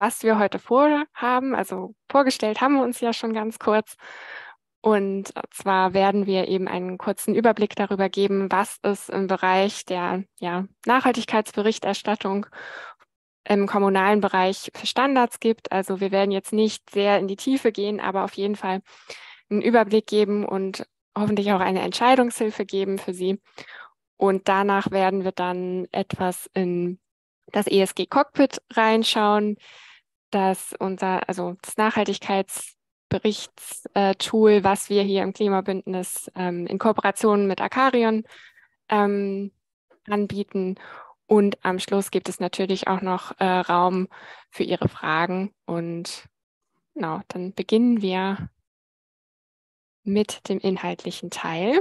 was wir heute vorhaben. Also vorgestellt haben wir uns ja schon ganz kurz. Und zwar werden wir eben einen kurzen Überblick darüber geben, was es im Bereich der Nachhaltigkeitsberichterstattung im kommunalen Bereich für Standards gibt. Also wir werden jetzt nicht sehr in die Tiefe gehen, aber auf jeden Fall einen Überblick geben und hoffentlich auch eine Entscheidungshilfe geben für Sie. Und danach werden wir dann etwas in das ESG-Cockpit reinschauen, also das Nachhaltigkeitsberichtstool, was wir hier im Klimabündnis in Kooperation mit Akarion ähm, anbieten. Und am Schluss gibt es natürlich auch noch Raum für Ihre Fragen. Und genau, dann beginnen wir mit dem inhaltlichen Teil.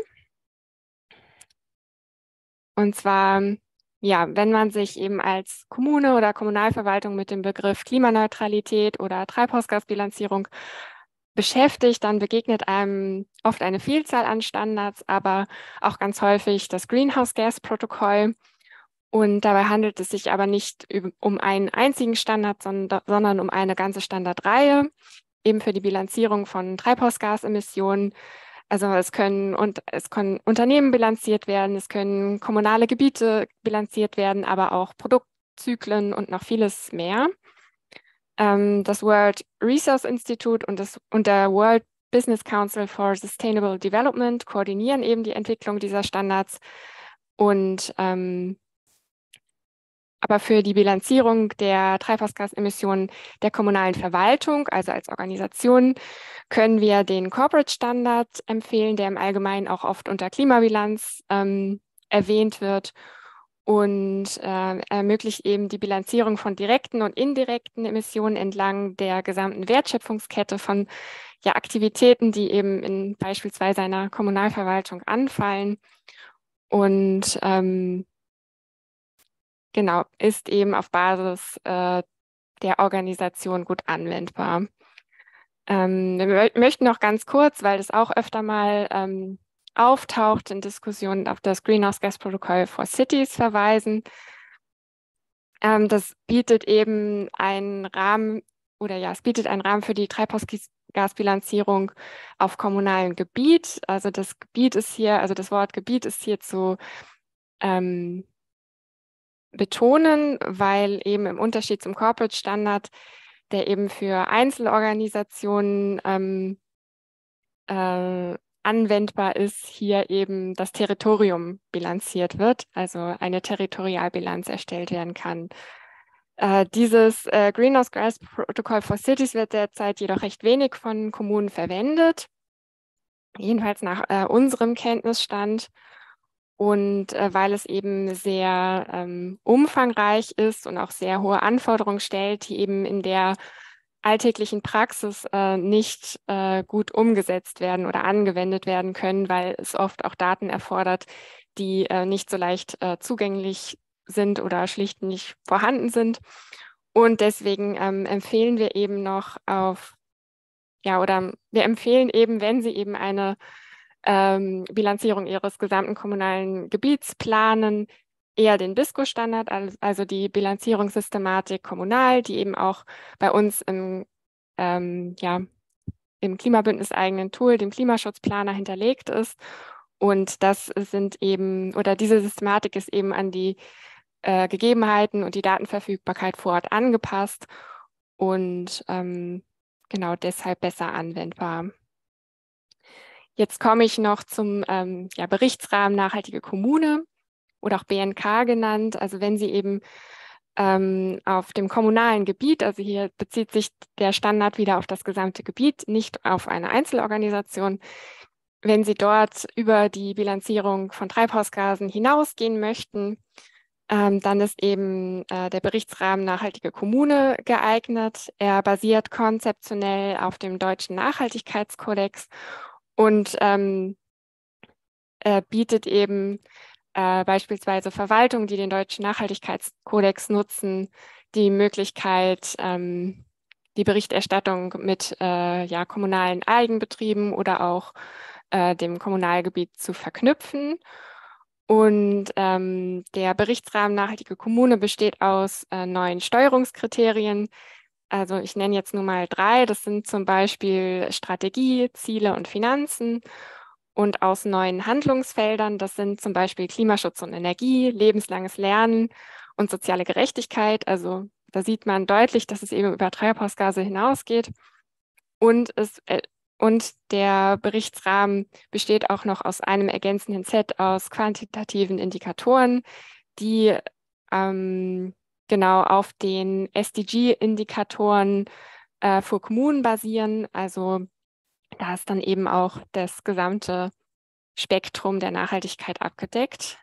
Und zwar, ja, wenn man sich eben als Kommune oder Kommunalverwaltung mit dem Begriff Klimaneutralität oder Treibhausgasbilanzierung beschäftigt, dann begegnet einem oft eine Vielzahl an Standards, aber auch ganz häufig das Greenhouse-Gas-Protokoll. Und dabei handelt es sich aber nicht um einen einzigen Standard, sondern um eine ganze Standardreihe, eben für die Bilanzierung von Treibhausgasemissionen. Also es können Unternehmen bilanziert werden, es können kommunale Gebiete bilanziert werden, aber auch Produktzyklen und noch vieles mehr. Das World Resource Institute und der World Business Council for Sustainable Development koordinieren eben die Entwicklung dieser Standards. Und aber für die Bilanzierung der Treibhausgasemissionen der kommunalen Verwaltung, also als Organisation, können wir den Corporate Standard empfehlen, der im Allgemeinen auch oft unter Klimabilanz erwähnt wird und ermöglicht eben die Bilanzierung von direkten und indirekten Emissionen entlang der gesamten Wertschöpfungskette von Aktivitäten, die eben in beispielsweise einer Kommunalverwaltung anfallen. Und genau, ist eben auf Basis der Organisation gut anwendbar. Wir möchten noch ganz kurz, weil das auch öfter mal auftaucht in Diskussionen, auf das Greenhouse Gas Protocol for Cities verweisen. Das bietet eben einen Rahmen es bietet einen Rahmen für die Treibhausgasbilanzierung auf kommunalem Gebiet. Also das Gebiet ist hier, also das Wort Gebiet ist hier zu betonen, weil eben im Unterschied zum Corporate Standard, der eben für Einzelorganisationen anwendbar ist, hier eben das Territorium bilanziert wird, also eine Territorialbilanz erstellt werden kann. Dieses Greenhouse Gas Protocol for Cities wird derzeit jedoch recht wenig von Kommunen verwendet, jedenfalls nach unserem Kenntnisstand. Und weil es eben sehr umfangreich ist und auch sehr hohe Anforderungen stellt, die eben in der alltäglichen Praxis nicht gut umgesetzt werden oder angewendet werden können, weil es oft auch Daten erfordert, die nicht so leicht zugänglich sind oder schlicht nicht vorhanden sind. Und deswegen empfehlen wir eben oder wir empfehlen eben, wenn Sie eben eine Bilanzierung Ihres gesamten kommunalen Gebiets planen, eher den BISCO-Standard, also die Bilanzierungssystematik kommunal, die eben auch bei uns im Klimabündnis eigenen Tool, dem Klimaschutzplaner, hinterlegt ist. Und diese Systematik ist eben an die Gegebenheiten und die Datenverfügbarkeit vor Ort angepasst und genau deshalb besser anwendbar. Jetzt komme ich noch zum Berichtsrahmen Nachhaltige Kommune oder auch BNK genannt. Also wenn Sie eben auf dem kommunalen Gebiet, also hier bezieht sich der Standard wieder auf das gesamte Gebiet, nicht auf eine Einzelorganisation. Wenn Sie dort über die Bilanzierung von Treibhausgasen hinausgehen möchten, dann ist eben der Berichtsrahmen Nachhaltige Kommune geeignet. Er basiert konzeptionell auf dem Deutschen Nachhaltigkeitskodex und bietet eben beispielsweise Verwaltungen, die den Deutschen Nachhaltigkeitskodex nutzen, die Möglichkeit, die Berichterstattung mit kommunalen Eigenbetrieben oder auch dem Kommunalgebiet zu verknüpfen. Und der Berichtsrahmen Nachhaltige Kommune besteht aus 9 Steuerungskriterien, Also ich nenne jetzt nur mal drei. Das sind zum Beispiel Strategie, Ziele und Finanzen. Und aus neuen Handlungsfeldern, das sind zum Beispiel Klimaschutz und Energie, lebenslanges Lernen und soziale Gerechtigkeit. Also da sieht man deutlich, dass es eben über Treibhausgase hinausgeht. Und, und der Berichtsrahmen besteht auch noch aus einem ergänzenden Set aus quantitativen Indikatoren, die ähm, genau auf den SDG-Indikatoren für Kommunen basieren. Also da ist dann eben auch das gesamte Spektrum der Nachhaltigkeit abgedeckt.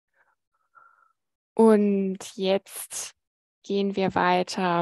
Und jetzt gehen wir weiter,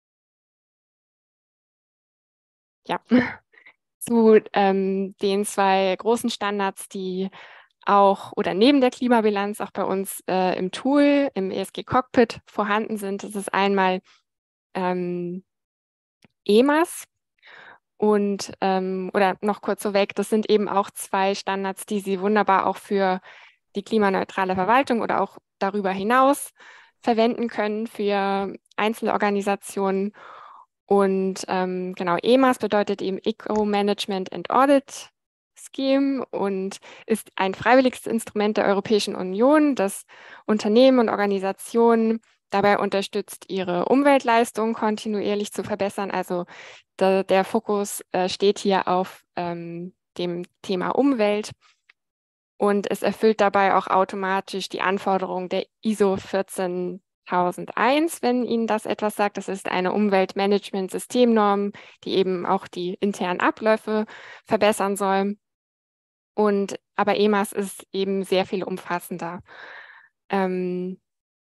ja, zu den zwei großen Standards, die auch oder neben der Klimabilanz auch bei uns im Tool, im ESG Cockpit vorhanden sind. Das ist einmal ähm, EMAS und oder noch kurz so weg, das sind eben auch zwei Standards, die Sie wunderbar auch für die klimaneutrale Verwaltung oder auch darüber hinaus verwenden können für einzelne Organisationen. Und genau, EMAS bedeutet eben Eco-Management and Audit Scheme und ist ein freiwilliges Instrument der Europäischen Union, das Unternehmen und Organisationen dabei unterstützt, ihre Umweltleistung kontinuierlich zu verbessern. Also der Fokus steht hier auf dem Thema Umwelt. Und es erfüllt dabei auch automatisch die Anforderungen der ISO 14001, wenn Ihnen das etwas sagt. Das ist eine Umweltmanagement-Systemnorm, die eben auch die internen Abläufe verbessern soll. Und aber EMAS ist eben sehr viel umfassender. Ähm,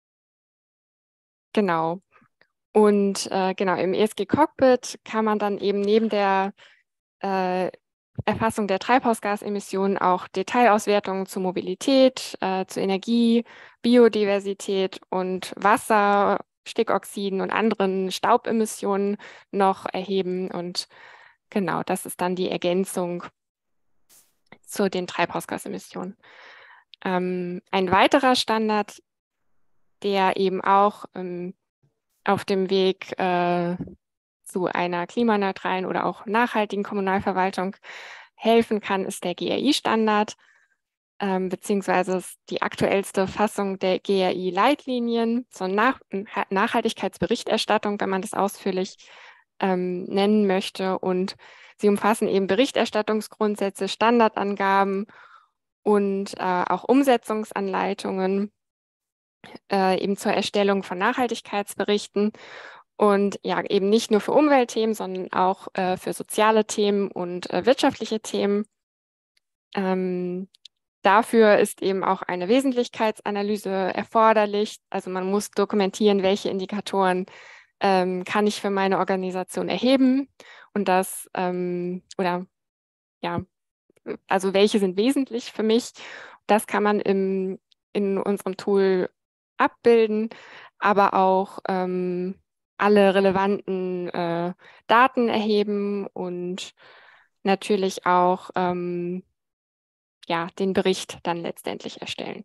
genau. Und genau, im ESG Cockpit kann man dann eben neben der äh, Erfassung der Treibhausgasemissionen auch Detailauswertungen zu Mobilität, zu Energie, Biodiversität und Wasser, Stickoxiden und anderen Staubemissionen noch erheben. Und genau, das ist dann die Ergänzung zu den Treibhausgasemissionen. Ein weiterer Standard, der eben auch auf dem Weg zu einer klimaneutralen oder auch nachhaltigen Kommunalverwaltung helfen kann, ist der GRI-Standard, beziehungsweise die aktuellste Fassung der GRI-Leitlinien zur Nachhaltigkeitsberichterstattung, wenn man das ausführlich nennen möchte. Und sie umfassen eben Berichterstattungsgrundsätze, Standardangaben und auch Umsetzungsanleitungen eben zur Erstellung von Nachhaltigkeitsberichten. Und ja, eben nicht nur für Umweltthemen, sondern auch für soziale Themen und wirtschaftliche Themen. Ähm, Dafür ist eben auch eine Wesentlichkeitsanalyse erforderlich. Also man muss dokumentieren, welche Indikatoren kann ich für meine Organisation erheben und das oder ja, also welche sind wesentlich für mich. Das kann man in unserem Tool abbilden, aber auch alle relevanten Daten erheben und natürlich auch ja, den Bericht dann letztendlich erstellen.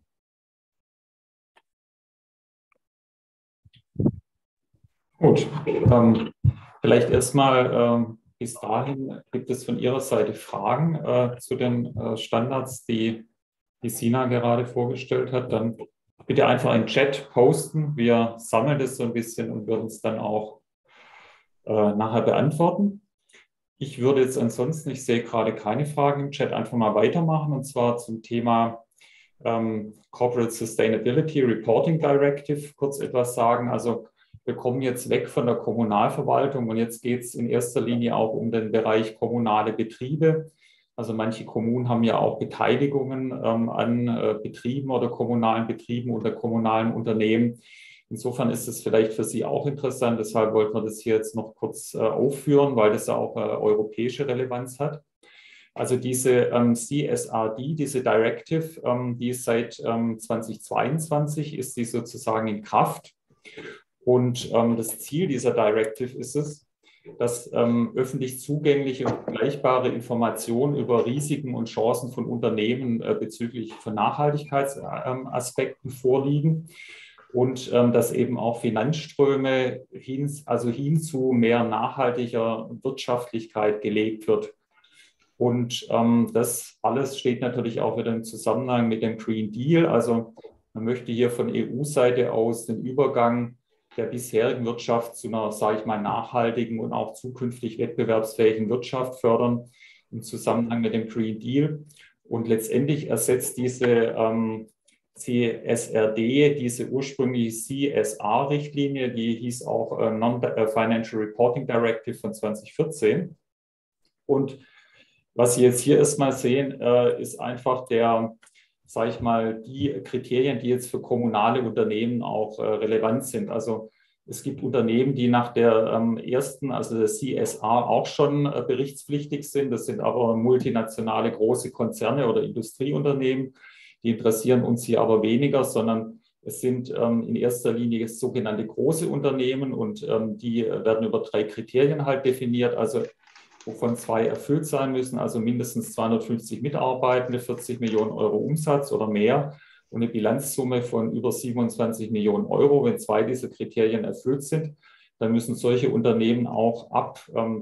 Gut, vielleicht erstmal bis dahin, gibt es von Ihrer Seite Fragen zu den Standards, die Sina gerade vorgestellt hat? Dann bitte einfach in den Chat posten. Wir sammeln das so ein bisschen und würden es dann auch nachher beantworten. Ich würde jetzt ansonsten, ich sehe gerade keine Fragen im Chat, einfach mal weitermachen und zwar zum Thema Corporate Sustainability Reporting Directive kurz etwas sagen. Also wir kommen jetzt weg von der Kommunalverwaltung und jetzt geht es in erster Linie auch um den Bereich kommunale Betriebe. Also manche Kommunen haben ja auch Beteiligungen an Betrieben oder kommunalen Betrieben oder kommunalen Unternehmen. Insofern ist es vielleicht für Sie auch interessant. Deshalb wollten wir das hier jetzt noch kurz aufführen, weil das ja auch europäische Relevanz hat. Also diese CSRD, diese Directive, die ist seit 2022, ist die sozusagen in Kraft. Und das Ziel dieser Directive ist es, dass öffentlich zugängliche und vergleichbare Informationen über Risiken und Chancen von Unternehmen bezüglich von Nachhaltigkeitsaspekten vorliegen. und dass eben auch Finanzströme hin zu mehr nachhaltiger Wirtschaftlichkeit gelegt wird. Und das alles steht natürlich auch wieder im Zusammenhang mit dem Green Deal. Also man möchte hier von EU-Seite aus den Übergang der bisherigen Wirtschaft zu einer, sage ich mal, nachhaltigen und auch zukünftig wettbewerbsfähigen Wirtschaft fördern im Zusammenhang mit dem Green Deal. Und letztendlich ersetzt diese CSRD, diese ursprüngliche CSR-Richtlinie, die hieß auch Non-Financial Reporting Directive von 2014. Und was Sie jetzt hier erstmal sehen, ist einfach sage ich mal, die Kriterien, die jetzt für kommunale Unternehmen auch relevant sind. Also es gibt Unternehmen, die nach der ersten, also der CSR, auch schon berichtspflichtig sind. Das sind aber multinationale große Konzerne oder Industrieunternehmen. Die interessieren uns hier aber weniger, sondern es sind in erster Linie sogenannte große Unternehmen und die werden über 3 Kriterien halt definiert, also wovon 2 erfüllt sein müssen, also mindestens 250 Mitarbeitende, 40 Millionen Euro Umsatz oder mehr und eine Bilanzsumme von über 27 Millionen Euro. Wenn 2 dieser Kriterien erfüllt sind, dann müssen solche Unternehmen auch ab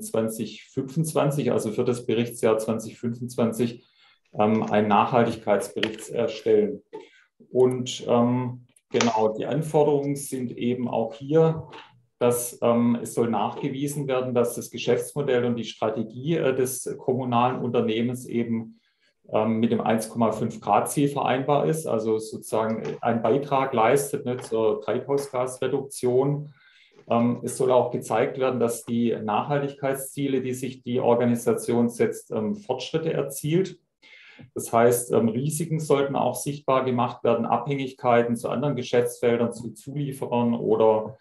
2025, also für das Berichtsjahr 2025, einen Nachhaltigkeitsbericht erstellen. Und genau, die Anforderungen sind eben auch hier, dass es soll nachgewiesen werden, dass das Geschäftsmodell und die Strategie des kommunalen Unternehmens eben mit dem 1,5-Grad-Ziel vereinbar ist, also sozusagen einen Beitrag leistet, ne, zur Treibhausgasreduktion. Es soll auch gezeigt werden, dass die Nachhaltigkeitsziele, die sich die Organisation setzt, Fortschritte erzielt. Das heißt, Risiken sollten auch sichtbar gemacht werden, Abhängigkeiten zu anderen Geschäftsfeldern, zu Zulieferern oder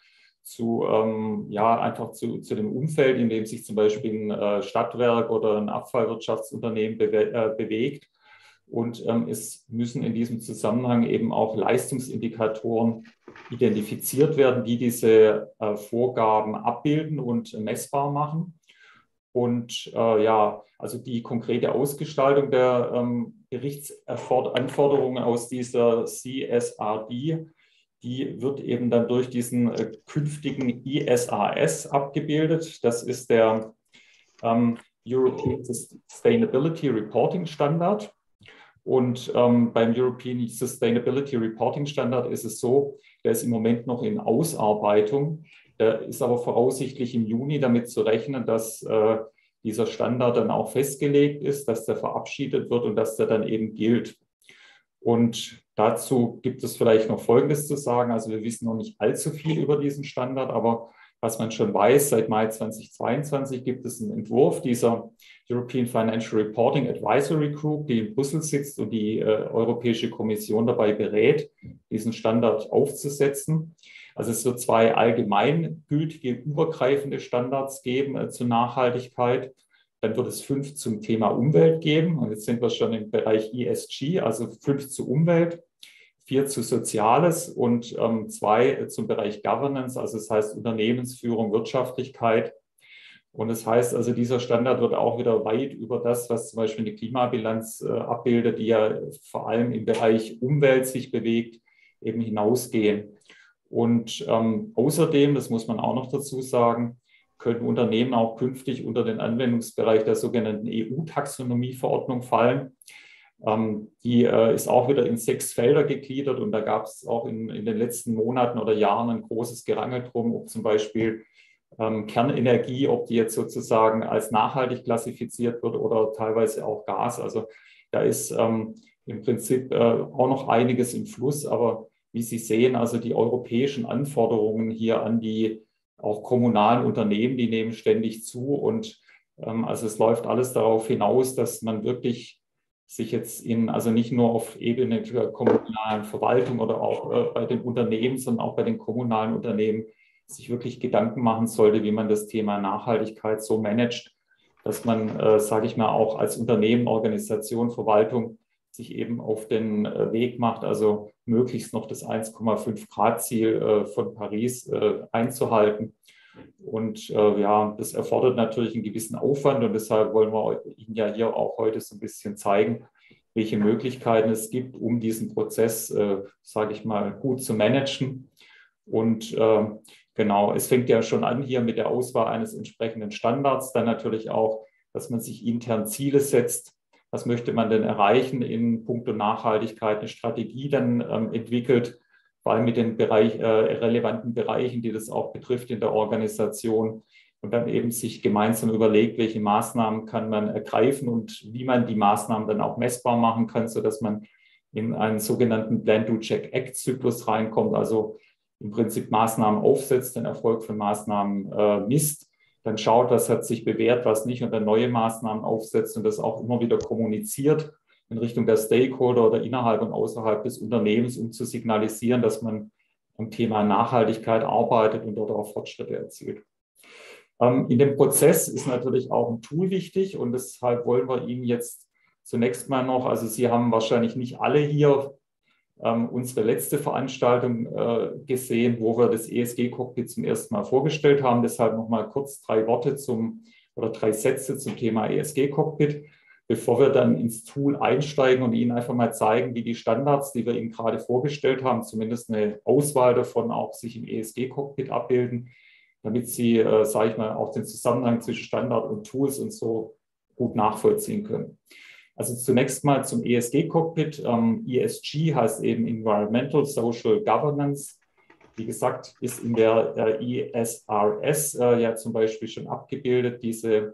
einfach zu dem Umfeld, in dem sich zum Beispiel ein Stadtwerk oder ein Abfallwirtschaftsunternehmen bewegt. Und es müssen in diesem Zusammenhang eben auch Leistungsindikatoren identifiziert werden, die diese Vorgaben abbilden und messbar machen. Und also die konkrete Ausgestaltung der Berichtsanforderungen aus dieser CSRD, die wird eben dann durch diesen künftigen ISAS abgebildet. Das ist der European Sustainability Reporting Standard. Und beim European Sustainability Reporting Standard ist es so, der ist im Moment noch in Ausarbeitung. Der ist aber voraussichtlich im Juni damit zu rechnen, dass dieser Standard dann auch festgelegt ist, dass der verabschiedet wird und dass der dann eben gilt. Und dazu gibt es vielleicht noch Folgendes zu sagen. Also wir wissen noch nicht allzu viel über diesen Standard, aber was man schon weiß, seit Mai 2022 gibt es einen Entwurf dieser European Financial Reporting Advisory Group, die in Brüssel sitzt und die Europäische Kommission dabei berät, diesen Standard aufzusetzen. Also es wird 2 allgemeingültige, übergreifende Standards geben zur Nachhaltigkeit. Dann wird es 5 zum Thema Umwelt geben. Und jetzt sind wir schon im Bereich ESG, also 5 zu Umwelt, 4 zu Soziales und 2 zum Bereich Governance, also das heißt Unternehmensführung, Wirtschaftlichkeit. Und das heißt also, dieser Standard wird auch wieder weit über das, was zum Beispiel eine Klimabilanz abbildet, die ja vor allem im Bereich Umwelt sich bewegt, eben hinausgehen. Und außerdem, das muss man auch noch dazu sagen, können Unternehmen auch künftig unter den Anwendungsbereich der sogenannten EU-Taxonomie-Verordnung fallen. Die ist auch wieder in 6 Felder gegliedert und da gab es auch in den letzten Monaten oder Jahren ein großes Gerangel drum, ob zum Beispiel Kernenergie, ob die jetzt sozusagen als nachhaltig klassifiziert wird oder teilweise auch Gas. Also da ist im Prinzip auch noch einiges im Fluss, aber wie Sie sehen, also die europäischen Anforderungen hier an die auch kommunalen Unternehmen, die nehmen ständig zu und also es läuft alles darauf hinaus, dass man wirklich sich jetzt also nicht nur auf Ebene der kommunalen Verwaltung oder auch bei den Unternehmen, sondern auch bei den kommunalen Unternehmen sich wirklich Gedanken machen sollte, wie man das Thema Nachhaltigkeit so managt, dass man, sage ich mal, auch als Unternehmen, Organisation, Verwaltung sich eben auf den Weg macht, also möglichst noch das 1,5-Grad-Ziel von Paris einzuhalten. Und das erfordert natürlich einen gewissen Aufwand und deshalb wollen wir Ihnen ja hier auch heute so ein bisschen zeigen, welche Möglichkeiten es gibt, um diesen Prozess, sage ich mal, gut zu managen. Und genau, es fängt ja schon an hier mit der Auswahl eines entsprechenden Standards, dann natürlich auch, dass man sich intern Ziele setzt. Was möchte man denn erreichen in puncto Nachhaltigkeit, eine Strategie dann entwickelt, vor allem mit den relevanten Bereichen, die das auch betrifft in der Organisation. Und dann eben sich gemeinsam überlegt, welche Maßnahmen kann man ergreifen und wie man die Maßnahmen dann auch messbar machen kann, sodass man in einen sogenannten Plan-Do-Check-Act-Zyklus reinkommt, also im Prinzip Maßnahmen aufsetzt, den Erfolg von Maßnahmen misst, dann schaut, was hat sich bewährt, was nicht und dann neue Maßnahmen aufsetzt und das auch immer wieder kommuniziert in Richtung der Stakeholder oder innerhalb und außerhalb des Unternehmens, um zu signalisieren, dass man am Thema Nachhaltigkeit arbeitet und dort auch Fortschritte erzielt. In dem Prozess ist natürlich auch ein Tool wichtig und deshalb wollen wir Ihnen jetzt zunächst mal noch, also Sie haben wahrscheinlich nicht alle hier unsere letzte Veranstaltung gesehen, wo wir das ESG-Cockpit zum ersten Mal vorgestellt haben. Deshalb noch mal kurz 3 Worte oder 3 Sätze zum Thema ESG-Cockpit, bevor wir dann ins Tool einsteigen und Ihnen einfach mal zeigen, wie die Standards, die wir Ihnen gerade vorgestellt haben, zumindest eine Auswahl davon auch sich im ESG-Cockpit abbilden, damit Sie, sage ich mal, auch den Zusammenhang zwischen Standard und Tools und so gut nachvollziehen können. Also zunächst mal zum ESG-Cockpit. ESG heißt eben Environmental Social Governance. Wie gesagt, ist in der ISRS ja zum Beispiel schon abgebildet. Diese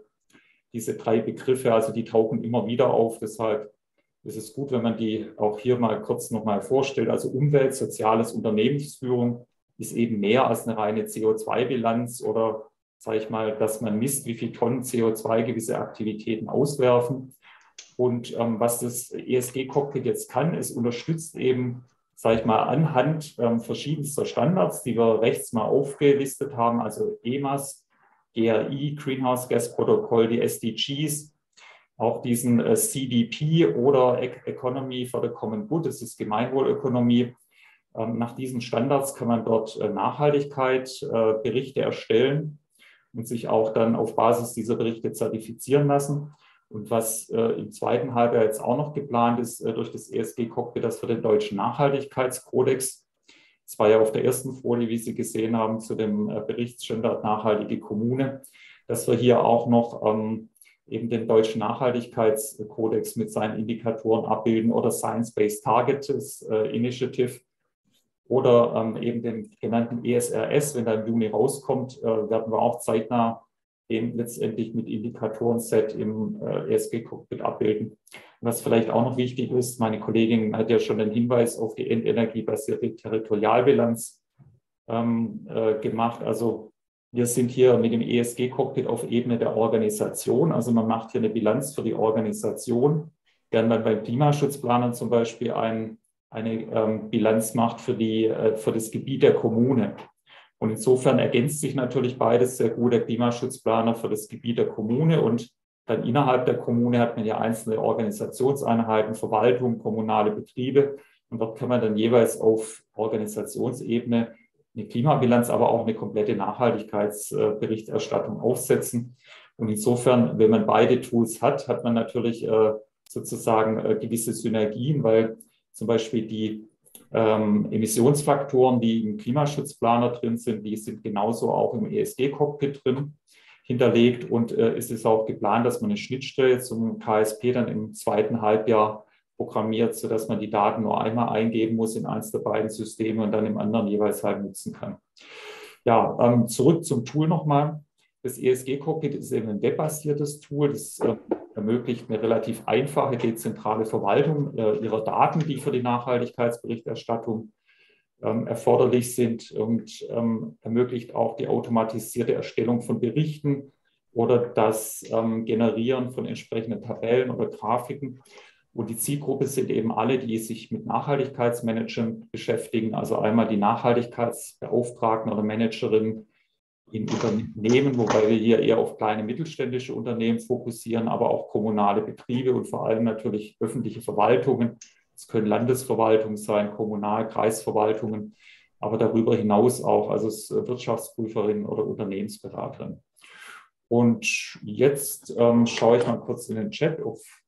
3 Begriffe, also die tauchen immer wieder auf. Deshalb ist es gut, wenn man die auch hier mal kurz nochmal vorstellt. Also Umwelt, Soziales, Unternehmensführung ist eben mehr als eine reine CO2-Bilanz oder, sage ich mal, dass man misst, wie viel Tonnen CO2 gewisse Aktivitäten auswerfen. Und was das ESG-Cockpit jetzt kann, es unterstützt eben, sage ich mal, anhand verschiedenster Standards, die wir rechts mal aufgelistet haben, also EMAS, GRI, Greenhouse Gas Protokoll, die SDGs, auch diesen CDP oder Economy for the Common Good, das ist Gemeinwohlökonomie. Nach diesen Standards kann man dort Nachhaltigkeit-Berichte erstellen und sich auch dann auf Basis dieser Berichte zertifizieren lassen. Und was im zweiten Halbjahr jetzt auch noch geplant ist durch das ESG-Cockpit, das für den deutschen Nachhaltigkeitskodex. Das war ja auf der ersten Folie, wie Sie gesehen haben, zu dem Berichtsstandard Nachhaltige Kommune, dass wir hier auch noch eben den deutschen Nachhaltigkeitskodex mit seinen Indikatoren abbilden oder Science-Based Targets Initiative oder eben den genannten ESRS, wenn da im Juni rauskommt, werden wir auch zeitnah den letztendlich mit Indikatoren-Set im ESG-Cockpit abbilden. Und was vielleicht auch noch wichtig ist, meine Kollegin hat ja schon den Hinweis auf die endenergiebasierte Territorialbilanz gemacht. Also wir sind hier mit dem ESG-Cockpit auf Ebene der Organisation. Also man macht hier eine Bilanz für die Organisation, während man beim Klimaschutzplanern zum Beispiel eine Bilanz macht für das Gebiet der Kommune. Und insofern ergänzt sich natürlich beides sehr gut, der Klimaschutzplaner für das Gebiet der Kommune und dann innerhalb der Kommune hat man ja einzelne Organisationseinheiten, Verwaltung, kommunale Betriebe und dort kann man dann jeweils auf Organisationsebene eine Klimabilanz, aber auch eine komplette Nachhaltigkeitsberichterstattung aufsetzen. Und insofern, wenn man beide Tools hat, hat man natürlich sozusagen gewisse Synergien, weil zum Beispiel die Emissionsfaktoren, die im Klimaschutzplaner drin sind, die sind genauso auch im ESG-Cockpit drin hinterlegt und es ist auch geplant, dass man eine Schnittstelle zum KSP dann im zweiten Halbjahr programmiert, sodass man die Daten nur einmal eingeben muss in eins der beiden Systeme und dann im anderen jeweils halt nutzen kann. Ja, zurück zum Tool nochmal. Das ESG-Cockpit ist eben ein webbasiertes Tool, das ermöglicht eine relativ einfache, dezentrale Verwaltung ihrer Daten, die für die Nachhaltigkeitsberichterstattung erforderlich sind und ermöglicht auch die automatisierte Erstellung von Berichten oder das Generieren von entsprechenden Tabellen oder Grafiken. Und die Zielgruppe sind eben alle, die sich mit Nachhaltigkeitsmanagern beschäftigen, also einmal die Nachhaltigkeitsbeauftragten oder Managerinnen in Unternehmen, wobei wir hier eher auf kleine mittelständische Unternehmen fokussieren, aber auch kommunale Betriebe und vor allem natürlich öffentliche Verwaltungen. Es können Landesverwaltungen sein, Kommunal-, Kreisverwaltungen, aber darüber hinaus auch, also Wirtschaftsprüferinnen oder Unternehmensberaterinnen. Und jetzt schaue ich mal kurz in den Chat, ob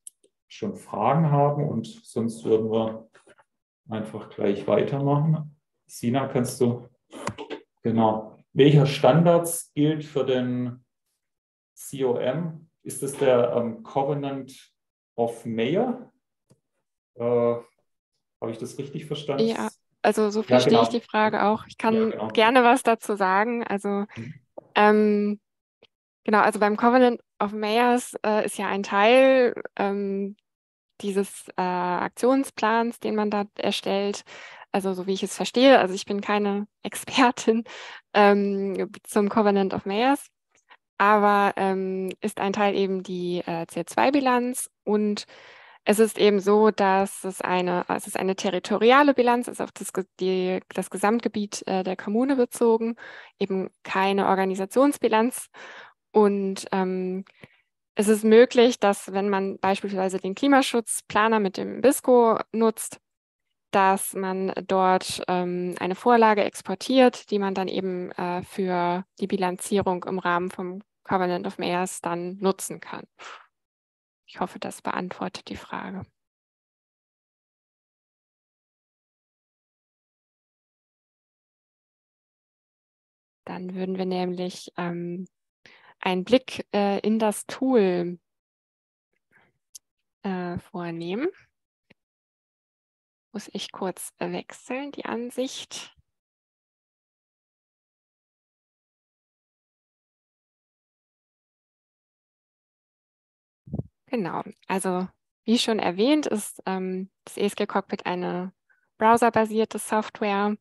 schon Fragen haben und sonst würden wir einfach gleich weitermachen. Sina, kannst du, genau. Welcher Standards gilt für den COM? Ist es der Covenant of Mayor? Habe ich das richtig verstanden? Ja, also so Ja, verstehe ich die genau. Frage auch. Ich Ja, kann genau. gerne was dazu sagen. Also ähm, genau, also beim Covenant of Mayors ist ja ein Teil dieses Aktionsplans, den man da erstellt. Also so wie ich es verstehe, also ich bin keine Expertin zum Covenant of Mayors, aber ist ein Teil eben die CO2-Bilanz und es ist eben so, dass es ist eine territoriale Bilanz, ist auf das Gesamtgebiet der Kommune bezogen, eben keine Organisationsbilanz. Und es ist möglich, dass wenn man beispielsweise den Klimaschutzplaner mit dem BISCO nutzt, dass man dort eine Vorlage exportiert, die man dann eben für die Bilanzierung im Rahmen vom Covenant of Mayors dann nutzen kann. Ich hoffe, das beantwortet die Frage. Dann würden wir nämlich einen Blick in das Tool vornehmen. Muss ich kurz wechseln, die Ansicht. Genau, also wie schon erwähnt, ist das ESG Cockpit eine browserbasierte Software.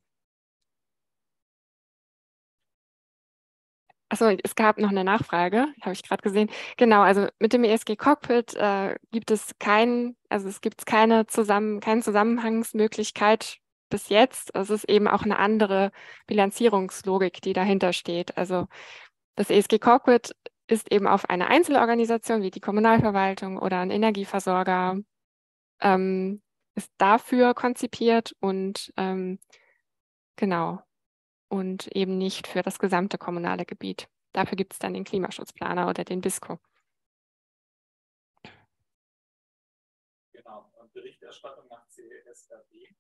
Achso, es gab noch eine Nachfrage, habe ich gerade gesehen. Genau, also mit dem ESG Cockpit gibt es es gibt keine Zusammenhangsmöglichkeit bis jetzt. Es ist eben auch eine andere Bilanzierungslogik, die dahinter steht. Also das ESG Cockpit ist eben auf eine Einzelorganisation wie die Kommunalverwaltung oder ein Energieversorger ist dafür konzipiert und genau und eben nicht für das gesamte kommunale Gebiet. Dafür gibt es dann den Klimaschutzplaner oder den BISCO. Genau, Berichterstattung nach CSRD.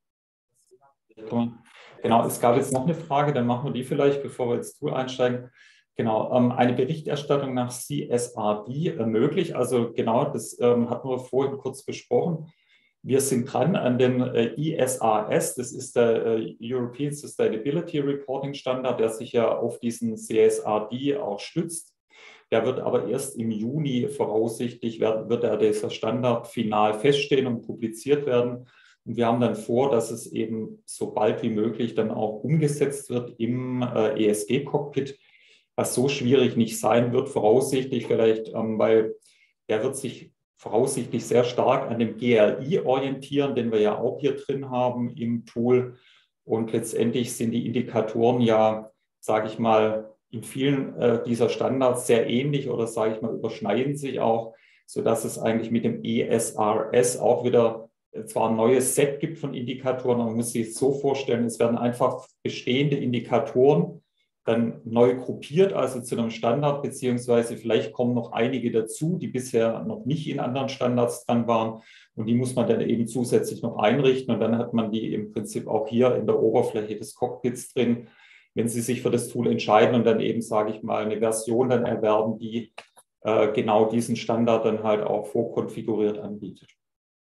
Genau, es gab jetzt noch eine Frage, dann machen wir die vielleicht, bevor wir ins Tool einsteigen. Genau, eine Berichterstattung nach CSRD möglich. Also genau, das hatten wir vorhin kurz besprochen. Wir sind dran an dem ISRS, das ist der European Sustainability Reporting Standard, der sich ja auf diesen CSRD auch stützt. Der wird aber erst im Juni voraussichtlich, wird dieser Standard final feststehen und publiziert werden. Und wir haben dann vor, dass es eben so bald wie möglich dann auch umgesetzt wird im ESG-Cockpit, was so schwierig nicht sein wird, voraussichtlich vielleicht, weil der wird sich voraussichtlich sehr stark an dem GRI orientieren, den wir ja auch hier drin haben im Tool. Und letztendlich sind die Indikatoren ja, sage ich mal, in vielen dieser Standards sehr ähnlich oder sage ich mal, überschneiden sich auch, sodass es eigentlich mit dem ESRS auch wieder zwar ein neues Set gibt von Indikatoren, aber man muss sich es so vorstellen, es werden einfach bestehende Indikatoren dann neu gruppiert, also zu einem Standard, beziehungsweise vielleicht kommen noch einige dazu, die bisher noch nicht in anderen Standards dran waren. Und die muss man dann eben zusätzlich noch einrichten. Und dann hat man die im Prinzip auch hier in der Oberfläche des Cockpits drin, wenn Sie sich für das Tool entscheiden und dann eben, sage ich mal, eine Version dann erwerben, die genau diesen Standard dann halt auch vorkonfiguriert anbietet.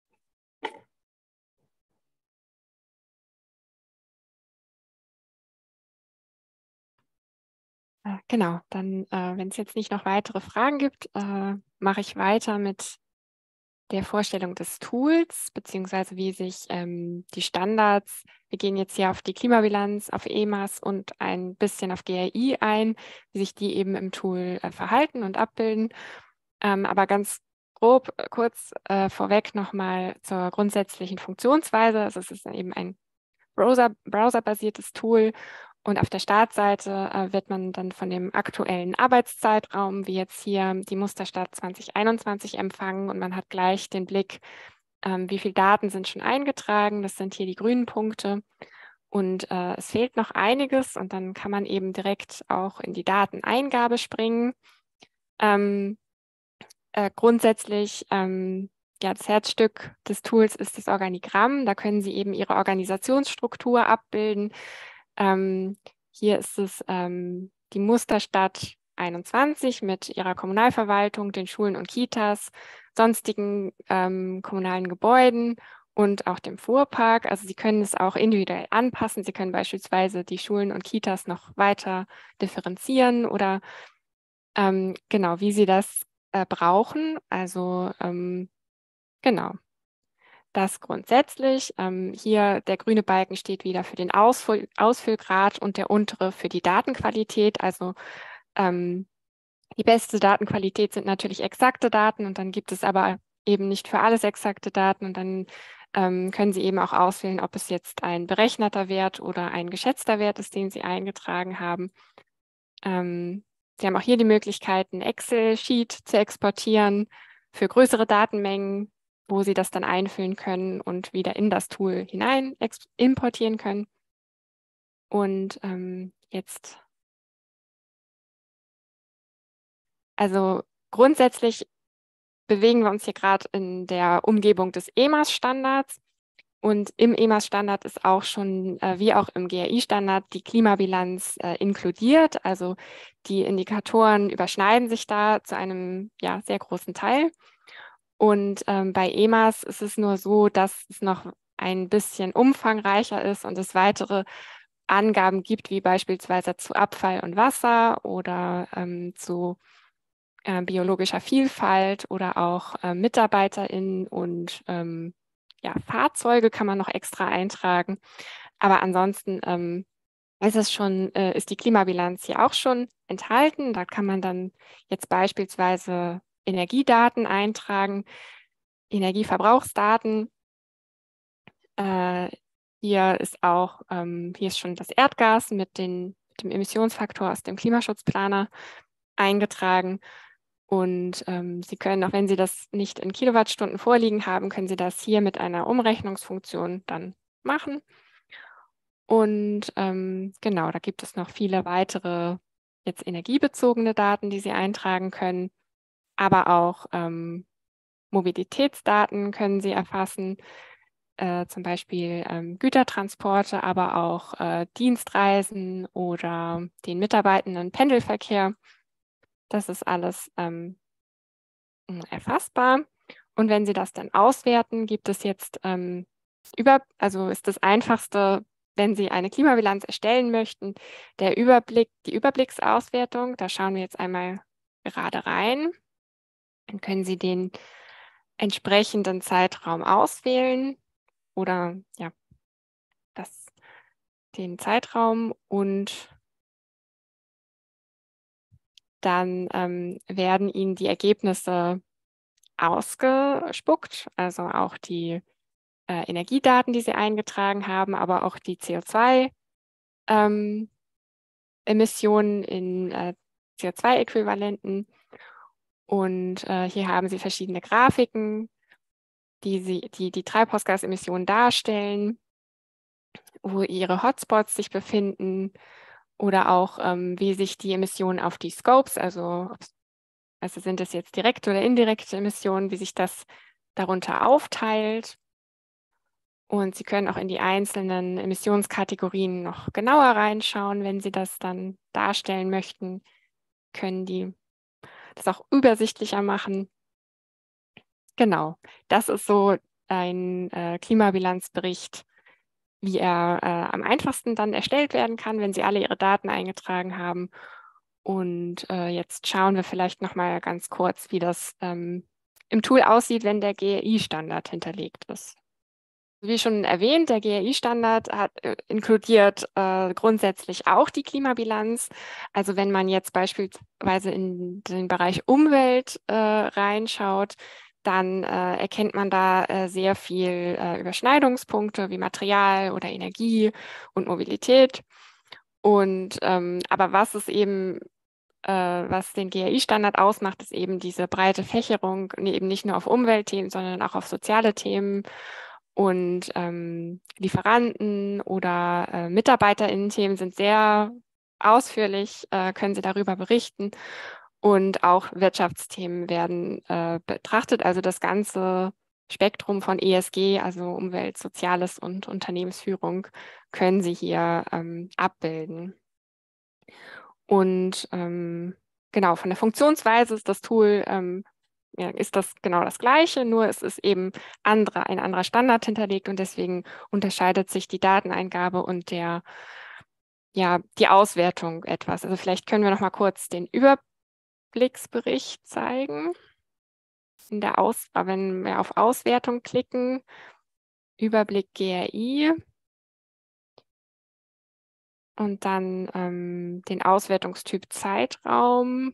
Genau, dann, wenn es jetzt nicht noch weitere Fragen gibt, mache ich weiter mit der Vorstellung des Tools, beziehungsweise wie sich die Standards, wir gehen jetzt hier auf die Klimabilanz, auf EMAS und ein bisschen auf GRI ein, wie sich die eben im Tool verhalten und abbilden. Aber ganz grob kurz vorweg nochmal zur grundsätzlichen Funktionsweise. Also es ist eben ein browserbasiertes Tool und auf der Startseite wird man dann von dem aktuellen Arbeitszeitraum, wie jetzt hier die Musterstart 2021 empfangen und man hat gleich den Blick, wie viele Daten sind schon eingetragen. Das sind hier die grünen Punkte. Und es fehlt noch einiges und dann kann man eben direkt auch in die Dateneingabe springen. Grundsätzlich ja, das Herzstück des Tools ist das Organigramm. Da können Sie eben Ihre Organisationsstruktur abbilden. Hier ist es die Musterstadt 21 mit ihrer Kommunalverwaltung, den Schulen und Kitas, sonstigen kommunalen Gebäuden und auch dem Fuhrpark. Also Sie können es auch individuell anpassen. Sie können beispielsweise die Schulen und Kitas noch weiter differenzieren oder genau, wie Sie das brauchen. Also genau. Das grundsätzlich. Hier der grüne Balken steht wieder für den Ausfüllgrad und der untere für die Datenqualität. Also die beste Datenqualität sind natürlich exakte Daten und dann gibt es aber eben nicht für alles exakte Daten und dann können Sie eben auch auswählen, ob es jetzt ein berechneter Wert oder ein geschätzter Wert ist, den Sie eingetragen haben. Sie haben auch hier die Möglichkeit, ein Excel-Sheet zu exportieren für größere Datenmengen, wo Sie das dann einfüllen können und wieder in das Tool hinein importieren können. Und jetzt, also grundsätzlich bewegen wir uns hier gerade in der Umgebung des EMAS-Standards. Und im EMAS-Standard ist auch schon, wie auch im GRI-Standard, die Klimabilanz inkludiert. Also die Indikatoren überschneiden sich da zu einem ja, sehr großen Teil. Und bei EMAS ist es nur so, dass es noch ein bisschen umfangreicher ist und es weitere Angaben gibt, wie beispielsweise zu Abfall und Wasser oder zu biologischer Vielfalt oder auch MitarbeiterInnen und ja, Fahrzeuge kann man noch extra eintragen. Aber ansonsten ist es schon, ist die Klimabilanz hier auch schon enthalten. Da kann man dann jetzt beispielsweise Energiedaten eintragen, Energieverbrauchsdaten. Äh, hier ist auch, hier ist schon das Erdgas mit dem Emissionsfaktor aus dem Klimaschutzplaner eingetragen. Und Sie können, auch wenn Sie das nicht in Kilowattstunden vorliegen haben, können Sie das hier mit einer Umrechnungsfunktion dann machen. Und genau, da gibt es noch viele weitere jetzt energiebezogene Daten, die Sie eintragen können, aber auch Mobilitätsdaten können Sie erfassen, zum Beispiel Gütertransporte, aber auch Dienstreisen oder den Mitarbeitenden Pendelverkehr. Das ist alles erfassbar. Und wenn Sie das dann auswerten, gibt es jetzt also ist das Einfachste, wenn Sie eine Klimabilanz erstellen möchten, die Überblicksauswertung. Da schauen wir jetzt einmal gerade rein. Dann können Sie den entsprechenden Zeitraum auswählen oder ja, den Zeitraum und dann werden Ihnen die Ergebnisse ausgespuckt, also auch die Energiedaten, die Sie eingetragen haben, aber auch die CO2-Emissionen in CO2-Äquivalenten. Und hier haben Sie verschiedene Grafiken, die Treibhausgasemissionen darstellen, wo Ihre Hotspots sich befinden oder auch wie sich die Emissionen auf die Scopes, also sind es jetzt direkte oder indirekte Emissionen, wie sich das darunter aufteilt. Und Sie können auch in die einzelnen Emissionskategorien noch genauer reinschauen, wenn Sie das dann darstellen möchten, können die das auch übersichtlicher machen. Genau, das ist so ein Klimabilanzbericht, wie er am einfachsten dann erstellt werden kann, wenn Sie alle Ihre Daten eingetragen haben. Und jetzt schauen wir vielleicht noch mal ganz kurz, wie das im Tool aussieht, wenn der GRI-Standard hinterlegt ist. Wie schon erwähnt, der GRI-Standard inkludiert grundsätzlich auch die Klimabilanz. Also wenn man jetzt beispielsweise in den Bereich Umwelt reinschaut, dann erkennt man da sehr viel Überschneidungspunkte wie Material oder Energie und Mobilität. Und aber was den GRI-Standard ausmacht, ist eben diese breite Fächerung, eben nicht nur auf Umweltthemen, sondern auch auf soziale Themen und Lieferanten oder MitarbeiterInnen-Themen sind sehr ausführlich, können Sie darüber berichten. Und auch Wirtschaftsthemen werden betrachtet. Also das Ganze Spektrum von ESG, also Umwelt, Soziales und Unternehmensführung, können Sie hier abbilden. Und genau, von der Funktionsweise ist das Tool ja, ist das genau das Gleiche, nur es ist eben ein anderer Standard hinterlegt und deswegen unterscheidet sich die Dateneingabe und die Auswertung etwas. Also vielleicht können wir noch mal kurz den Überblicksbericht zeigen. Wenn wir auf Auswertung klicken, Überblick GRI und dann den Auswertungstyp Zeitraum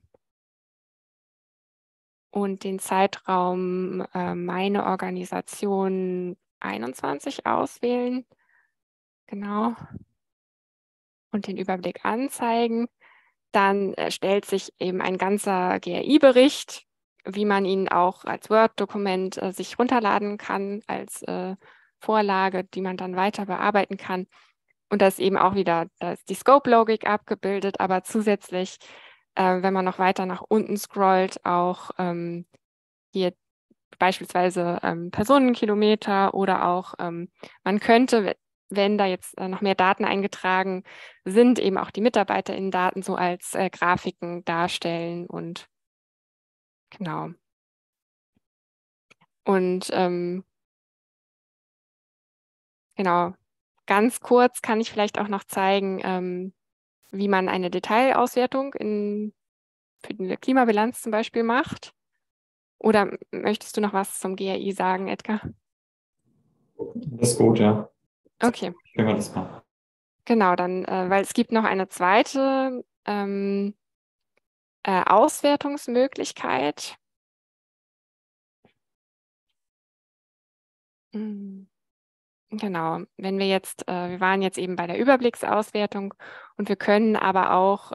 und den Zeitraum meine Organisation 21 auswählen. Genau. Und den Überblick anzeigen. Dann erstellt sich eben ein ganzer GRI-Bericht, wie man ihn auch als Word-Dokument sich runterladen kann, als Vorlage, die man dann weiter bearbeiten kann. Und da ist eben auch wieder, da ist die Scope-Logik abgebildet, aber zusätzlich, wenn man noch weiter nach unten scrollt, auch hier beispielsweise Personenkilometer oder auch man könnte, wenn da jetzt noch mehr Daten eingetragen sind, eben auch die MitarbeiterInnen-Daten so als Grafiken darstellen und genau. Und genau, ganz kurz kann ich vielleicht auch noch zeigen, wie man eine Detailauswertung für die Klimabilanz zum Beispiel macht. Oder möchtest du noch was zum GRI sagen, Edgar? Das ist gut, ja. Okay. Können wir das mal. Genau, dann, weil es gibt noch eine zweite Auswertungsmöglichkeit. Genau, wenn wir jetzt, wir waren jetzt eben bei der Überblicksauswertung und wir können aber auch,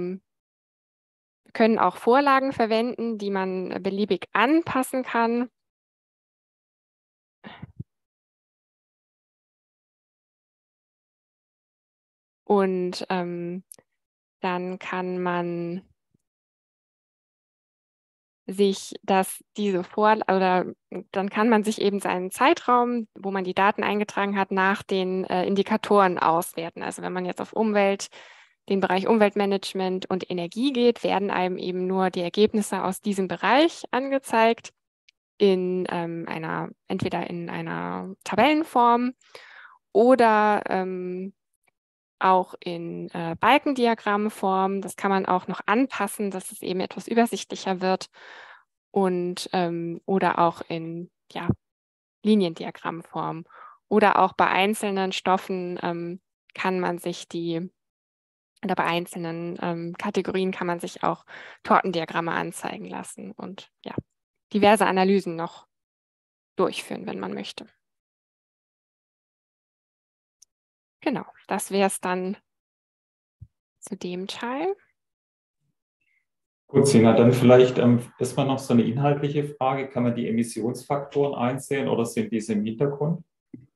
Vorlagen verwenden, die man beliebig anpassen kann. Und dann kann man sich dann kann man sich eben seinen Zeitraum, wo man die Daten eingetragen hat, nach den Indikatoren auswerten. Also wenn man jetzt auf den Bereich Umweltmanagement und Energie geht, werden einem eben nur die Ergebnisse aus diesem Bereich angezeigt, entweder in einer Tabellenform oder auch in Balkendiagrammform. Das kann man auch noch anpassen, dass es eben etwas übersichtlicher wird und oder auch in Liniendiagrammform. Oder auch bei einzelnen Stoffen kann man sich oder bei einzelnen Kategorien kann man sich auch Tortendiagramme anzeigen lassen und ja, diverse Analysen noch durchführen, wenn man möchte. Genau, das wäre es dann zu dem Teil. Gut, Sina, dann vielleicht erstmal noch so eine inhaltliche Frage. Kann man die Emissionsfaktoren einsehen oder sind diese im Hintergrund?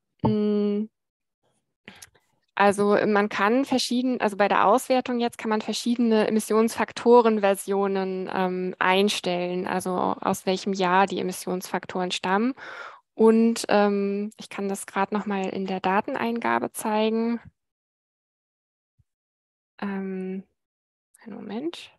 Also man kann also bei der Auswertung jetzt kann man verschiedene Emissionsfaktoren-Versionen einstellen, also aus welchem Jahr die Emissionsfaktoren stammen. Und ich kann das gerade nochmal in der Dateneingabe zeigen. Einen Moment.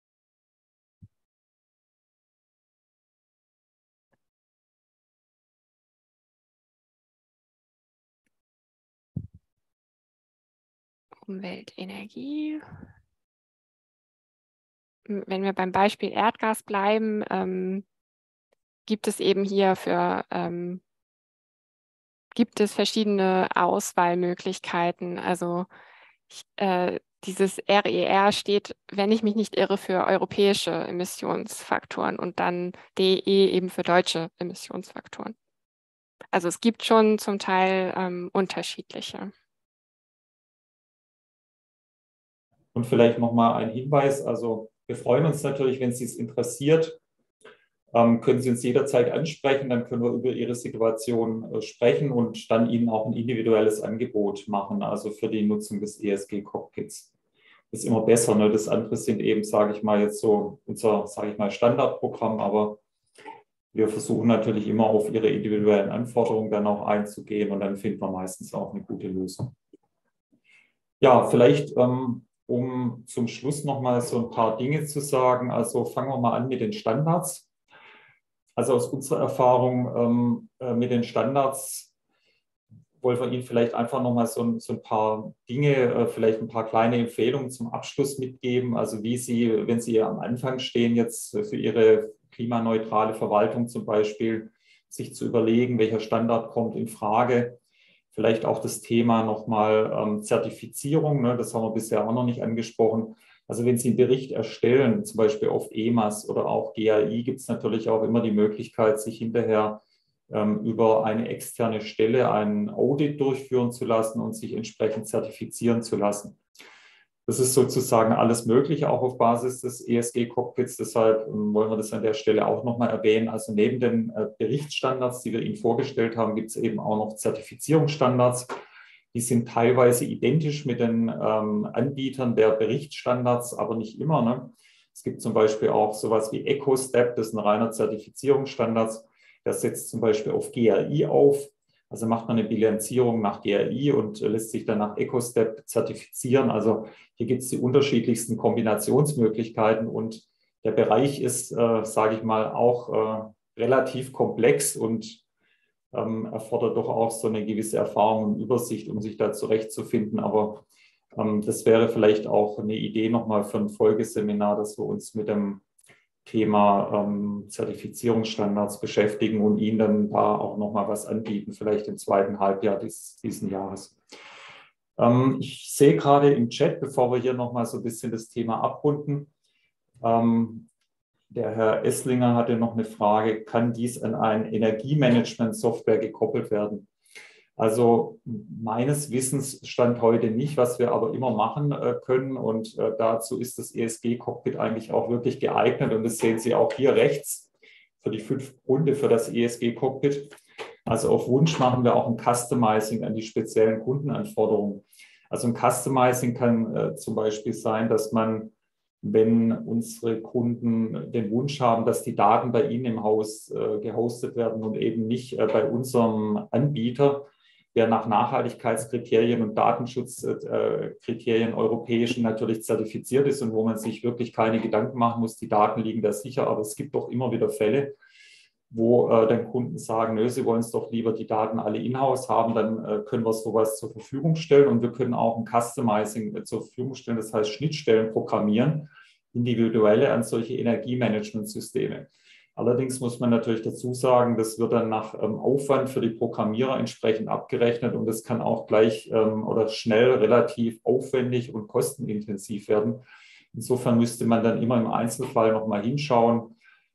Umwelt, Energie. Wenn wir beim Beispiel Erdgas bleiben, gibt es eben hier gibt es verschiedene Auswahlmöglichkeiten. Also dieses RER steht, wenn ich mich nicht irre, für europäische Emissionsfaktoren und dann DE eben für deutsche Emissionsfaktoren. Also es gibt schon zum Teil unterschiedliche. Und vielleicht nochmal ein Hinweis. Also wir freuen uns natürlich, wenn Sie es interessiert. Können Sie uns jederzeit ansprechen, dann können wir über Ihre Situation sprechen und dann Ihnen auch ein individuelles Angebot machen, also für die Nutzung des ESG-Cockpits. Das ist immer besser, ne? Das andere sind eben, sage ich mal, jetzt so unser, sage ich mal, Standardprogramm, aber Wir versuchen natürlich immer auf Ihre individuellen Anforderungen dann auch einzugehen und dann finden wir meistens auch eine gute Lösung. Ja, vielleicht um zum Schluss nochmal so ein paar Dinge zu sagen. Also fangen wir mal an mit den Standards. Also aus unserer Erfahrung mit den Standards wollen wir Ihnen vielleicht einfach nochmal so ein paar Dinge, vielleicht ein paar kleine Empfehlungen zum Abschluss mitgeben. Also wie Sie, wenn Sie am Anfang stehen, jetzt für Ihre klimaneutrale Verwaltung zum Beispiel, sich zu überlegen, welcher Standard kommt in Frage. Vielleicht auch das Thema nochmal Zertifizierung, ne, das haben wir bisher auch noch nicht angesprochen. Also wenn Sie einen Bericht erstellen, zum Beispiel auf EMAS oder auch GAI, gibt es natürlich auch immer die Möglichkeit, sich hinterher über eine externe Stelle einen Audit durchführen zu lassen und sich entsprechend zertifizieren zu lassen. Das ist sozusagen alles Mögliche, auch auf Basis des ESG-Cockpits. Deshalb wollen wir das an der Stelle auch nochmal erwähnen. Also neben den Berichtsstandards, die wir Ihnen vorgestellt haben, gibt es eben auch noch Zertifizierungsstandards. Die sind teilweise identisch mit den Anbietern der Berichtsstandards, aber nicht immer. Ne? Es gibt zum Beispiel auch sowas wie EcoStep, das ist ein reiner Zertifizierungsstandard. Der setzt zum Beispiel auf GRI auf. Also macht man eine Bilanzierung nach GRI und lässt sich dann nach EcoStep zertifizieren. Also hier gibt es die unterschiedlichsten Kombinationsmöglichkeiten und der Bereich ist, sage ich mal, auch relativ komplex und erfordert doch auch so eine gewisse Erfahrung und Übersicht, um sich da zurechtzufinden. Aber das wäre vielleicht auch eine Idee nochmal für ein Folgeseminar, dass wir uns mit dem Thema Zertifizierungsstandards beschäftigen und Ihnen dann da auch nochmal was anbieten, vielleicht im zweiten Halbjahr diesen Jahres. Ich sehe gerade im Chat, bevor wir hier nochmal so ein bisschen das Thema abrunden, der Herr Esslinger hatte noch eine Frage, kann dies an eine Energiemanagement-Software gekoppelt werden? Also meines Wissens stand heute nicht, was wir aber immer machen können. Und dazu ist das ESG-Cockpit eigentlich auch wirklich geeignet. Und das sehen Sie auch hier rechts für die 5 Runde für das ESG-Cockpit. Also auf Wunsch machen wir auch ein Customizing an die speziellen Kundenanforderungen. Also ein Customizing kann zum Beispiel sein, dass man, wenn unsere Kunden den Wunsch haben, dass die Daten bei Ihnen im Haus gehostet werden und eben nicht bei unserem Anbieter, der nach Nachhaltigkeitskriterien und Datenschutzkriterien europäischen natürlich zertifiziert ist und wo man sich wirklich keine Gedanken machen muss, die Daten liegen da sicher. Aber es gibt doch immer wieder Fälle, wo dann Kunden sagen, nö, sie wollen es doch lieber die Daten alle in-house haben, dann können wir sowas zur Verfügung stellen und wir können auch ein Customizing zur Verfügung stellen, das heißt Schnittstellen programmieren, individuelle an solche Energiemanagementsysteme. Allerdings muss man natürlich dazu sagen, das wird dann nach Aufwand für die Programmierer entsprechend abgerechnet und das kann auch gleich oder schnell relativ aufwendig und kostenintensiv werden. Insofern müsste man dann immer im Einzelfall nochmal hinschauen.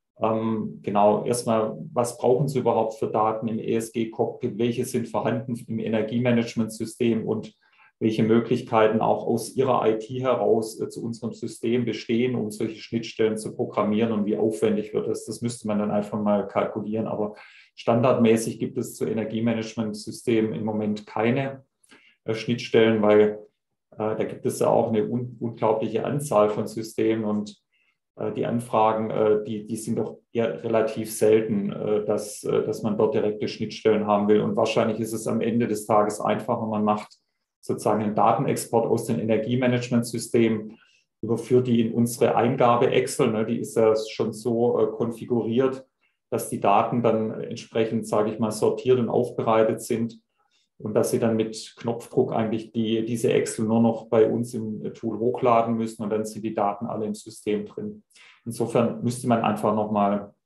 Genau, erstmal, was brauchen Sie überhaupt für Daten im ESG-Cockpit? Welche sind vorhanden im Energiemanagementsystem und welche Möglichkeiten auch aus Ihrer IT heraus zu unserem System bestehen, um solche Schnittstellen zu programmieren und wie aufwendig wird das? Das müsste man dann einfach mal kalkulieren. Aber standardmäßig gibt es zu Energiemanagementsystemen im Moment keine Schnittstellen, weil da gibt es ja auch eine unglaubliche Anzahl von Systemen und die Anfragen, die sind doch eher relativ selten, dass man dort direkte Schnittstellen haben will. Und wahrscheinlich ist es am Ende des Tages einfacher, man macht sozusagen einen Datenexport aus den Energiemanagementsystemen, überführt die in unsere Eingabe-Excel. Ne, die ist ja schon so konfiguriert, dass die Daten dann entsprechend, sage ich mal, sortiert und aufbereitet sind und dass Sie dann mit Knopfdruck eigentlich diese Excel nur noch bei uns im Tool hochladen müssen und dann sind die Daten alle im System drin. Insofern müsste man einfach nochmal,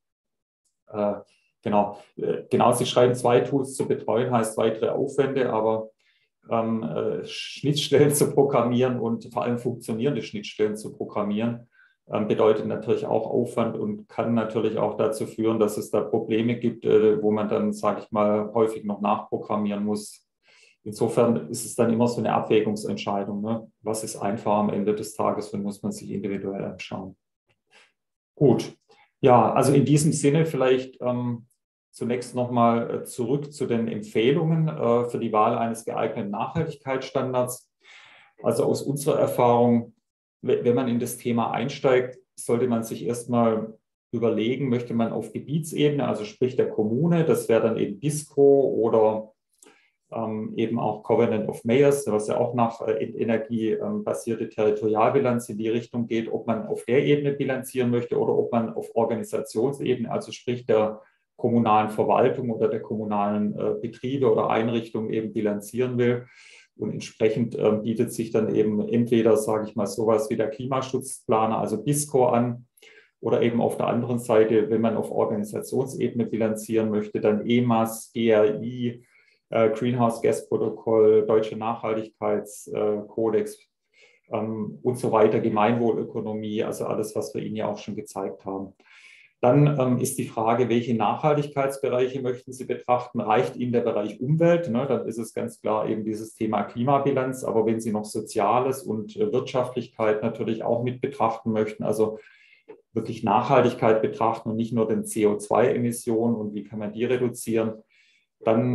genau, Sie schreiben 2 Tools zu betreuen, heißt weitere Aufwände, aber Schnittstellen zu programmieren und vor allem funktionierende Schnittstellen zu programmieren, bedeutet natürlich auch Aufwand und kann natürlich auch dazu führen, dass es da Probleme gibt, wo man dann, sage ich mal, häufig noch nachprogrammieren muss. Insofern ist es dann immer so eine Abwägungsentscheidung. Ne? Was ist einfach am Ende des Tages und muss man sich individuell anschauen. Gut, ja, also in diesem Sinne vielleicht zunächst nochmal zurück zu den Empfehlungen für die Wahl eines geeigneten Nachhaltigkeitsstandards. Also aus unserer Erfahrung, wenn man in das Thema einsteigt, sollte man sich erstmal überlegen, möchte man auf Gebietsebene, also sprich der Kommune, das wäre dann eben BISCO oder eben auch Covenant of Mayors, was ja auch nach energiebasierte Territorialbilanz in die Richtung geht, ob man auf der Ebene bilanzieren möchte oder ob man auf Organisationsebene, also sprich der kommunalen Verwaltung oder der kommunalen Betriebe oder Einrichtungen eben bilanzieren will. Und entsprechend bietet sich dann eben entweder, sage ich mal, sowas wie der Klimaschutzplaner, also BISCO an, oder eben auf der anderen Seite, wenn man auf Organisationsebene bilanzieren möchte, dann EMAS, GRI, Greenhouse Gas Protokoll, Deutsche Nachhaltigkeitskodex und so weiter, Gemeinwohlökonomie, also alles, was wir Ihnen ja auch schon gezeigt haben. Dann ist die Frage, welche Nachhaltigkeitsbereiche möchten Sie betrachten? Reicht Ihnen der Bereich Umwelt? Ne? Dann ist es ganz klar eben dieses Thema Klimabilanz. Aber wenn Sie noch Soziales und Wirtschaftlichkeit natürlich auch mit betrachten möchten, also wirklich Nachhaltigkeit betrachten und nicht nur den CO2-Emissionen und wie kann man die reduzieren, dann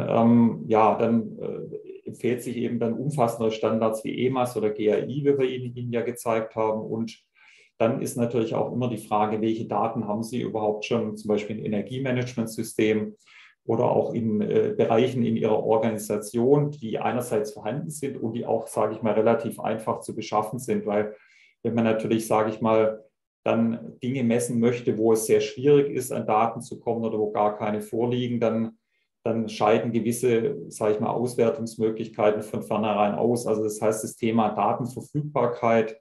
empfiehlt sich eben dann umfassendere Standards wie EMAS oder GRI, wie wir Ihnen ja gezeigt haben. Und dann ist natürlich auch immer die Frage, welche Daten haben Sie überhaupt schon, zum Beispiel im Energiemanagementsystem oder auch in Bereichen in Ihrer Organisation, die einerseits vorhanden sind und die auch, sage ich mal, relativ einfach zu beschaffen sind. Weil wenn man natürlich, sage ich mal, dann Dinge messen möchte, wo es sehr schwierig ist, an Daten zu kommen oder wo gar keine vorliegen, dann scheiden gewisse, sage ich mal, Auswertungsmöglichkeiten von vornherein aus. Also das heißt, das Thema Datenverfügbarkeit,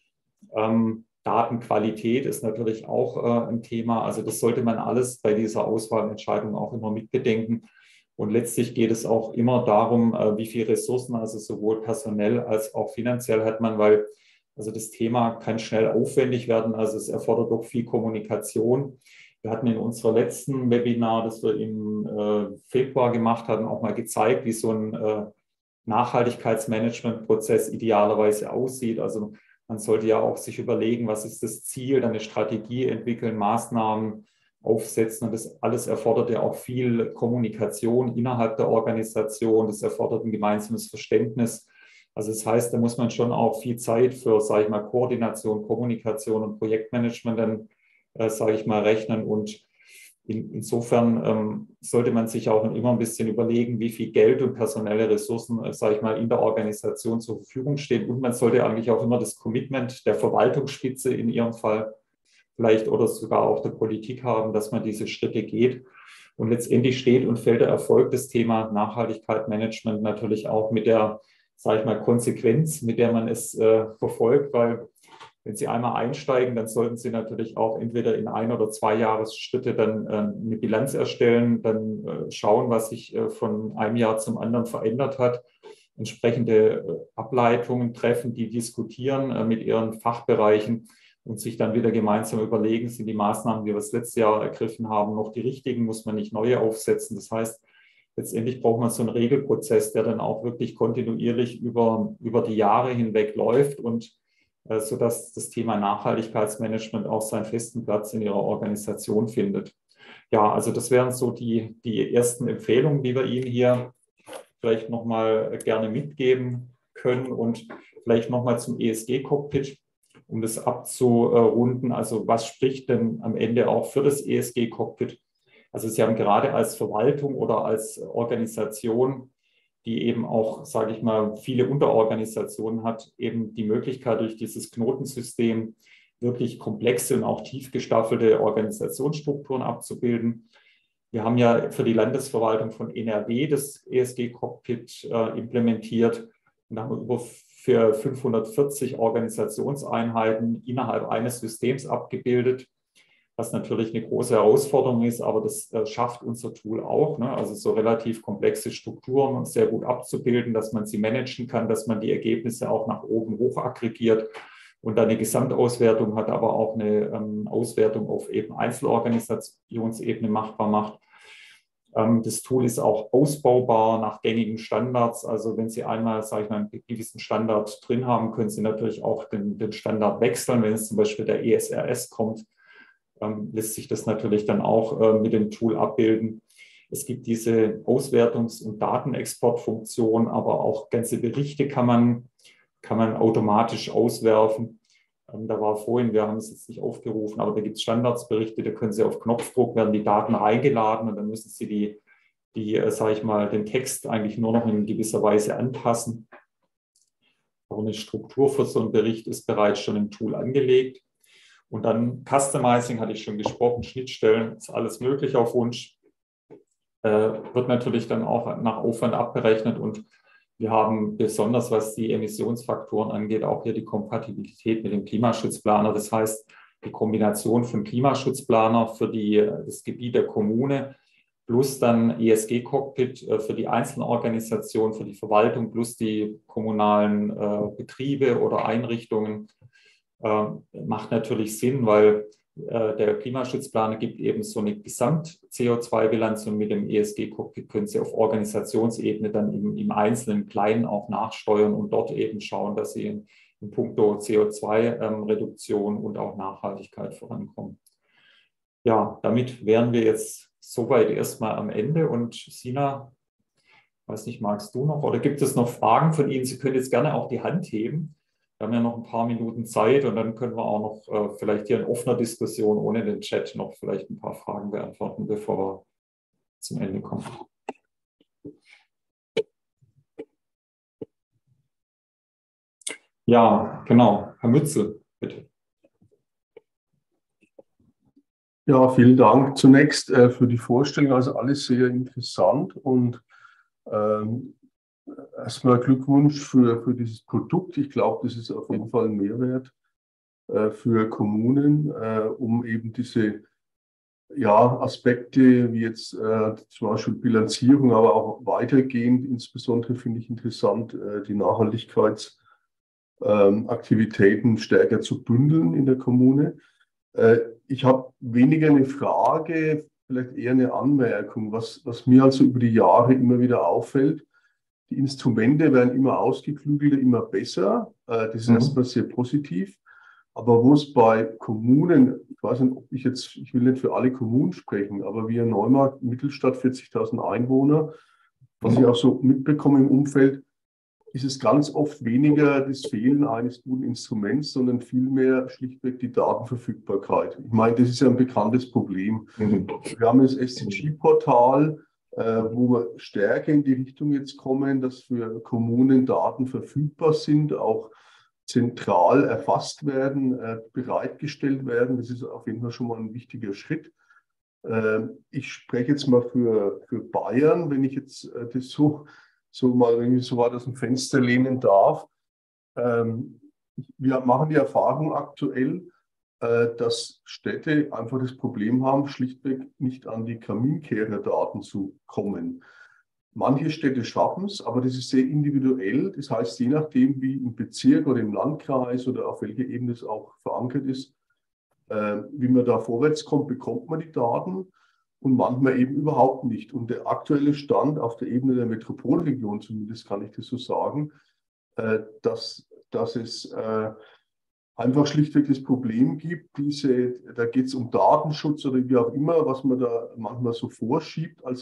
Datenqualität ist natürlich auch ein Thema. Also das sollte man alles bei dieser Auswahlentscheidung auch immer mitbedenken. Und letztlich geht es auch immer darum, wie viele Ressourcen, also sowohl personell als auch finanziell hat man, weil also das Thema kann schnell aufwendig werden. Also es erfordert doch viel Kommunikation. Wir hatten in unserer letzten Webinar, das wir im Februar gemacht haben, auch mal gezeigt, wie so ein Nachhaltigkeitsmanagementprozess idealerweise aussieht. Also man sollte ja auch sich überlegen, was ist das Ziel, dann eine Strategie entwickeln, Maßnahmen aufsetzen. Und das alles erfordert ja auch viel Kommunikation innerhalb der Organisation. Das erfordert ein gemeinsames Verständnis. Also das heißt, da muss man schon auch viel Zeit für, sage ich mal, Koordination, Kommunikation und Projektmanagement dann sage ich mal, rechnen. Und insofern sollte man sich auch immer ein bisschen überlegen, wie viel Geld und personelle Ressourcen, sage ich mal, in der Organisation zur Verfügung stehen. Und man sollte eigentlich auch immer das Commitment der Verwaltungsspitze in Ihrem Fall vielleicht oder sogar auch der Politik haben, dass man diese Schritte geht. Und letztendlich steht und fällt der Erfolg des Thema Nachhaltigkeit, Management natürlich auch mit der, sage ich mal, Konsequenz, mit der man es verfolgt, weil wenn Sie einmal einsteigen, dann sollten Sie natürlich auch entweder in 1 oder 2 Jahresschritte dann eine Bilanz erstellen, dann schauen, was sich von einem Jahr zum anderen verändert hat, entsprechende Ableitungen treffen, die diskutieren mit Ihren Fachbereichen und sich dann wieder gemeinsam überlegen, sind die Maßnahmen, die wir das letzte Jahr ergriffen haben, noch die richtigen, muss man nicht neue aufsetzen. Das heißt, letztendlich braucht man so einen Regelprozess, der dann auch wirklich kontinuierlich über die Jahre hinweg läuft und sodass das Thema Nachhaltigkeitsmanagement auch seinen festen Platz in Ihrer Organisation findet. Ja, also das wären so die ersten Empfehlungen, die wir Ihnen hier vielleicht nochmal gerne mitgeben können und vielleicht nochmal zum ESG-Cockpit, um das abzurunden. Also was spricht denn am Ende auch für das ESG-Cockpit? Also Sie haben gerade als Verwaltung oder als Organisation, die eben auch, sage ich mal, viele Unterorganisationen hat, eben die Möglichkeit durch dieses Knotensystem wirklich komplexe und auch tief gestaffelte Organisationsstrukturen abzubilden. Wir haben ja für die Landesverwaltung von NRW das ESG-Cockpit implementiert und haben für 540 Organisationseinheiten innerhalb eines Systems abgebildet, was natürlich eine große Herausforderung ist, aber das schafft unser Tool auch, ne? Also so relativ komplexe Strukturen sehr gut abzubilden, dass man sie managen kann, dass man die Ergebnisse auch nach oben hoch aggregiert und dann eine Gesamtauswertung hat, aber auch eine Auswertung auf eben Einzelorganisationsebene machbar macht. Das Tool ist auch ausbaubar nach gängigen Standards. Also wenn Sie einmal, sage ich mal, einen gewissen Standard drin haben, können Sie natürlich auch den Standard wechseln. Wenn es zum Beispiel der ESRS kommt, lässt sich das natürlich dann auch mit dem Tool abbilden. Es gibt diese Auswertungs- und Datenexportfunktion, aber auch ganze Berichte kann man automatisch auswerfen. Da war vorhin, wir haben es jetzt nicht aufgerufen, aber da gibt es Standardsberichte, da können Sie auf Knopfdruck, werden die Daten eingeladen und dann müssen Sie sage ich mal, den Text eigentlich nur noch in gewisser Weise anpassen. Aber eine Struktur für so einen Bericht ist bereits schon im Tool angelegt. Und dann Customizing, hatte ich schon gesprochen, Schnittstellen, ist alles möglich auf Wunsch. Wird natürlich dann auch nach Aufwand abgerechnet und wir haben besonders, was die Emissionsfaktoren angeht, auch hier die Kompatibilität mit dem Klimaschutzplaner. Das heißt, die Kombination von Klimaschutzplaner für das Gebiet der Kommune plus dann ESG-Cockpit für die einzelnen Organisationen, für die Verwaltung plus die kommunalen Betriebe oder Einrichtungen macht natürlich Sinn, weil der Klimaschutzplaner gibt eben so eine Gesamt-CO2-Bilanz und mit dem ESG-Cockpit können Sie auf Organisationsebene dann im Einzelnen Kleinen auch nachsteuern und dort eben schauen, dass Sie in puncto CO2-Reduktion und auch Nachhaltigkeit vorankommen. Ja, damit wären wir jetzt soweit erstmal am Ende. Und Sina, weiß nicht, magst du noch oder gibt es noch Fragen von Ihnen? Sie können jetzt gerne auch die Hand heben. Wir haben ja noch ein paar Minuten Zeit und dann können wir auch noch vielleicht hier in offener Diskussion ohne den Chat noch vielleicht ein paar Fragen beantworten, bevor wir zum Ende kommen. Ja, genau. Herr Mützel, bitte. Ja, vielen Dank zunächst für die Vorstellung. Also alles sehr interessant und erstmal Glückwunsch für dieses Produkt. Ich glaube, das ist auf jeden Fall ein Mehrwert für Kommunen, um eben diese Aspekte wie jetzt zum Beispiel Bilanzierung, aber auch weitergehend, insbesondere finde ich interessant, die Nachhaltigkeitsaktivitäten stärker zu bündeln in der Kommune. Ich habe weniger eine Frage, vielleicht eher eine Anmerkung, was mir also über die Jahre immer wieder auffällt. Die Instrumente werden immer ausgeklügelter, immer besser. Das ist erstmal sehr positiv. Aber wo es bei Kommunen, ich weiß nicht, ich will nicht für alle Kommunen sprechen, aber wir in Neumarkt, Mittelstadt, 40.000 Einwohner, was ich auch so mitbekomme im Umfeld, ist es ganz oft weniger das Fehlen eines guten Instruments, sondern vielmehr schlichtweg die Datenverfügbarkeit. Ich meine, das ist ja ein bekanntes Problem. Wir haben das SDG-Portal, wo wir stärker in die Richtung jetzt kommen, dass für Kommunen Daten verfügbar sind, auch zentral erfasst werden, bereitgestellt werden. Das ist auf jeden Fall schon mal ein wichtiger Schritt. Ich spreche jetzt mal für Bayern, wenn ich jetzt das so mal irgendwie so weit aus dem Fenster lehnen darf. Wir machen die Erfahrung aktuell, dass Städte einfach das Problem haben, schlichtweg nicht an die Kaminkehrerdaten zu kommen. Manche Städte schaffen es, aber das ist sehr individuell. Das heißt, je nachdem, wie im Bezirk oder im Landkreis oder auf welcher Ebene es auch verankert ist, wie man da vorwärts kommt, bekommt man die Daten und manchmal eben überhaupt nicht. Und der aktuelle Stand auf der Ebene der Metropolregion, zumindest kann ich das so sagen, dass es einfach schlichtweg das Problem gibt, da geht es um Datenschutz oder wie auch immer, was man da manchmal so vorschiebt, als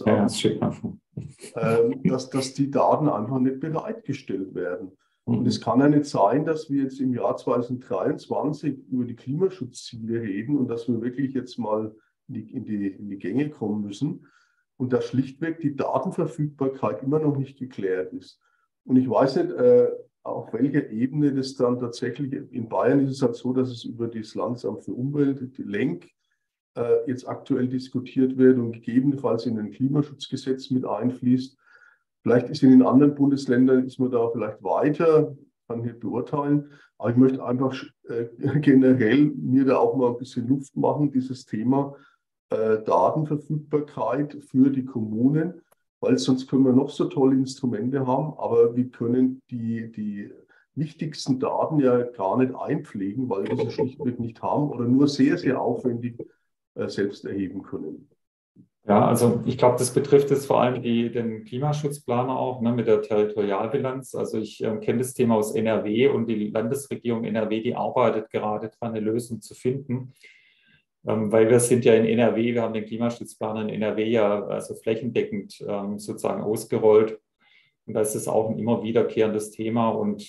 dass die Daten einfach nicht bereitgestellt werden. Und es kann ja nicht sein, dass wir jetzt im Jahr 2023 über die Klimaschutzziele reden und dass wir wirklich jetzt mal in die Gänge kommen müssen und dass schlichtweg die Datenverfügbarkeit immer noch nicht geklärt ist. Und ich weiß nicht, auf welcher Ebene das dann tatsächlich, in Bayern ist es halt so, dass es über das Landesamt für Umwelt, die Lenk, jetzt aktuell diskutiert wird und gegebenenfalls in ein Klimaschutzgesetz mit einfließt. Vielleicht ist in den anderen Bundesländern, ist man da vielleicht weiter, kann ich nicht beurteilen. Aber ich möchte einfach generell mir da auch mal ein bisschen Luft machen, dieses Thema Datenverfügbarkeit für die Kommunen, weil sonst können wir noch so tolle Instrumente haben, aber wir können die wichtigsten Daten ja gar nicht einpflegen, weil wir sie schlichtweg nicht haben oder nur sehr, sehr aufwendig selbst erheben können. Ja, also ich glaube, das betrifft jetzt vor allem den Klimaschutzplaner auch, ne, mit der Territorialbilanz. Also ich kenne das Thema aus NRW und die Landesregierung NRW, die arbeitet gerade daran, eine Lösung zu finden. Weil wir sind ja in NRW, wir haben den Klimaschutzplaner in NRW ja also flächendeckend sozusagen ausgerollt. Und da ist es auch ein immer wiederkehrendes Thema. Und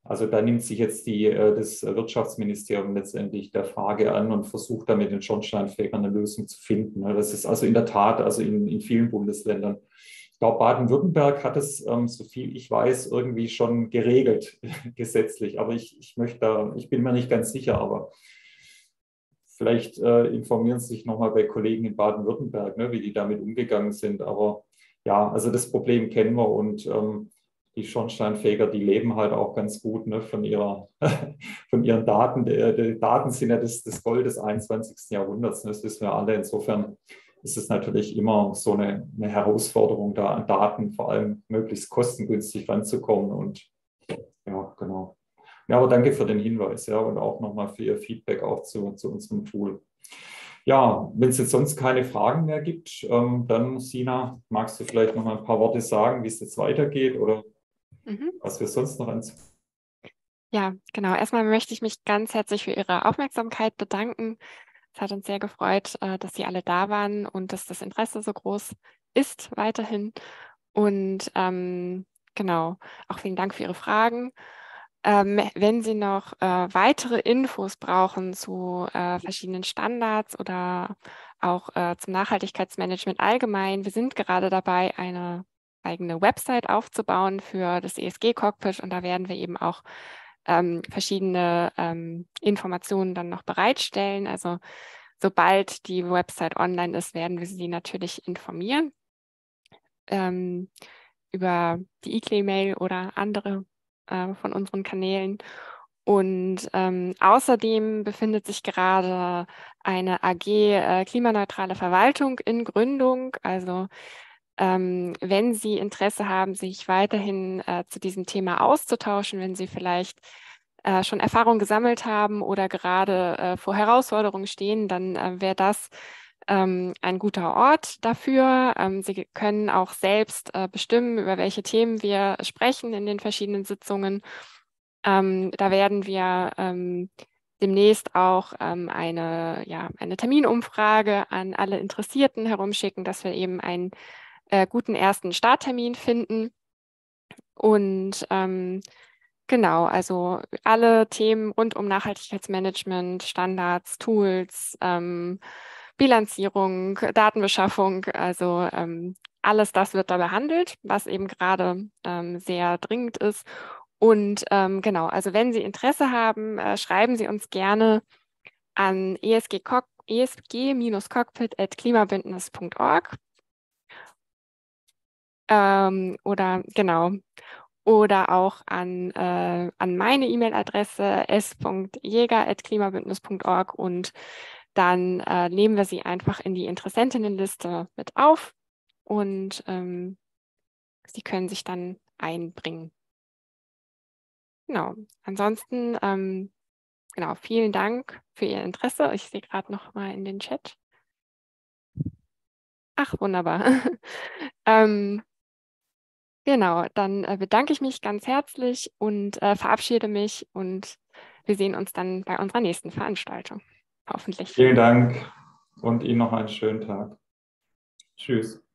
Also da nimmt sich jetzt das Wirtschaftsministerium letztendlich der Frage an und versucht damit den Schornsteinfegern eine Lösung zu finden. Das ist also in der Tat, also in vielen Bundesländern. Ich glaube, Baden-Württemberg hat es, so viel ich weiß, irgendwie schon geregelt, gesetzlich. Aber ich bin mir nicht ganz sicher, aber vielleicht informieren Sie sich nochmal bei Kollegen in Baden-Württemberg, ne, wie die damit umgegangen sind. Aber ja, also das Problem kennen wir und die Schornsteinfeger, die leben halt auch ganz gut, ne, von ihren Daten. Die Daten sind ja das Gold des 21. Jahrhunderts. Ne, das wissen wir alle. Insofern ist es natürlich immer so eine Herausforderung, da an Daten vor allem möglichst kostengünstig ranzukommen. Und ja, genau. Ja, aber danke für den Hinweis, ja, und auch nochmal für Ihr Feedback auch zu unserem Tool. Ja, wenn es jetzt sonst keine Fragen mehr gibt, dann, Sina, magst du vielleicht noch mal ein paar Worte sagen, wie es jetzt weitergeht oder was wir sonst noch an. Ja, genau. Erstmal möchte ich mich ganz herzlich für Ihre Aufmerksamkeit bedanken. Es hat uns sehr gefreut, dass Sie alle da waren und dass das Interesse so groß ist weiterhin. Und genau, auch vielen Dank für Ihre Fragen. Wenn Sie noch weitere Infos brauchen zu verschiedenen Standards oder auch zum Nachhaltigkeitsmanagement allgemein, wir sind gerade dabei, eine eigene Website aufzubauen für das ESG-Cockpit und da werden wir eben auch verschiedene Informationen dann noch bereitstellen. Also sobald die Website online ist, werden wir Sie natürlich informieren über die E-Mail oder andere von unseren Kanälen. Und außerdem befindet sich gerade eine AG klimaneutrale Verwaltung in Gründung. Also wenn Sie Interesse haben, sich weiterhin zu diesem Thema auszutauschen, wenn Sie vielleicht schon Erfahrung gesammelt haben oder gerade vor Herausforderungen stehen, dann wäre das ein guter Ort dafür. Sie können auch selbst bestimmen, über welche Themen wir sprechen in den verschiedenen Sitzungen. Da werden wir demnächst auch eine Terminumfrage an alle Interessierten herumschicken, dass wir eben einen guten ersten Starttermin finden. Und genau, also alle Themen rund um Nachhaltigkeitsmanagement, Standards, Tools, Bilanzierung, Datenbeschaffung, also alles das wird da behandelt, was eben gerade sehr dringend ist. Und genau, also wenn Sie Interesse haben, schreiben Sie uns gerne an esg-cockpit@klimabündnis.org oder genau. Oder auch an meine E-Mail-Adresse s.jäger@klimabündnis.org und dann nehmen wir sie einfach in die Interessentinnenliste mit auf und sie können sich dann einbringen. Genau. Ansonsten, genau, vielen Dank für Ihr Interesse. Ich sehe gerade noch mal in den Chat. Ach, wunderbar. Genau, dann bedanke ich mich ganz herzlich und verabschiede mich und wir sehen uns dann bei unserer nächsten Veranstaltung. Hoffentlich. Vielen Dank und Ihnen noch einen schönen Tag. Tschüss.